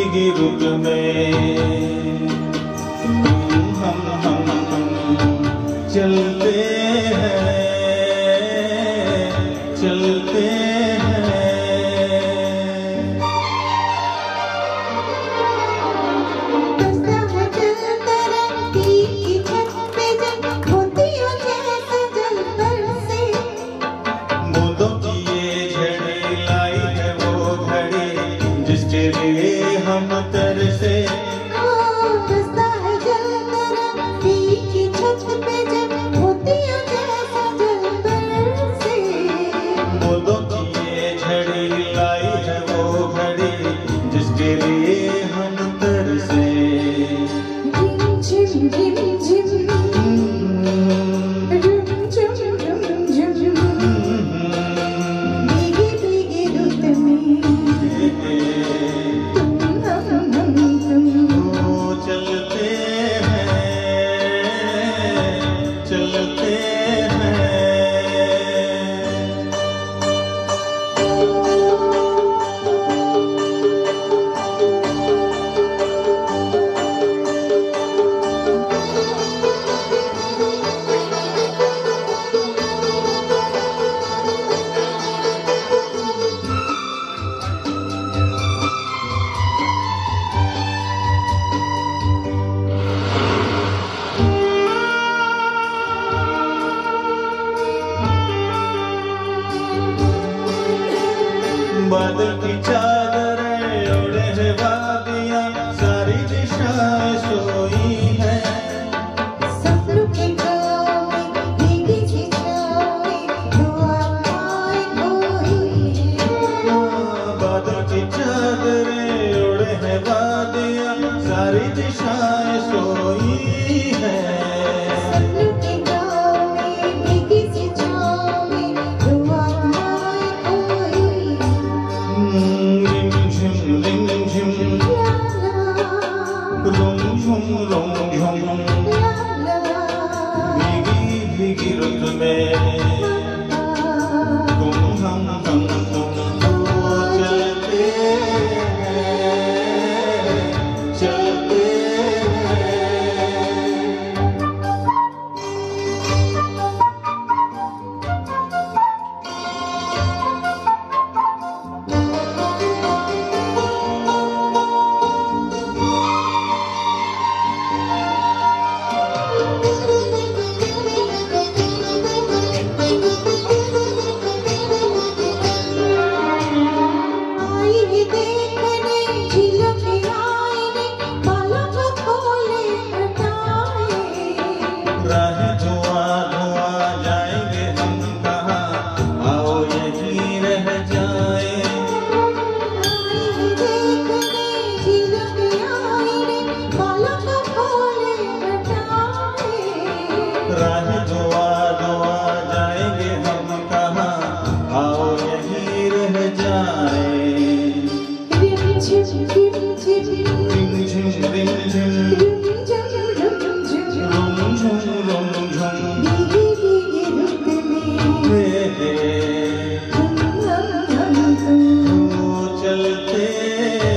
भीगी रुत में हम चलते हैं, चलते हैं। जिसके लिए हम तरसे बसता है जल तरंगी की छत पे जब मोतियों जैसा जल बरसे। मोदों की ये झड़ी लाई है वो घड़ी जिसके लिए हम तरसे। झिम झिम झिम बादल की चादरें ओढ़े है वादियां, सारी दिशाएं सोई है। सपनों की गाँव में भीगी सी छाँव जो आए कोई। बादल की चादरें ओढ़े है वादियां, सारी दिशाएं सोई है। सपनों की गाँव में भीगी सी छाँव जो आए कोई। रिम झिम रुम झुम भीगी भीगी रुत में हम चलते हैं, चलते चलते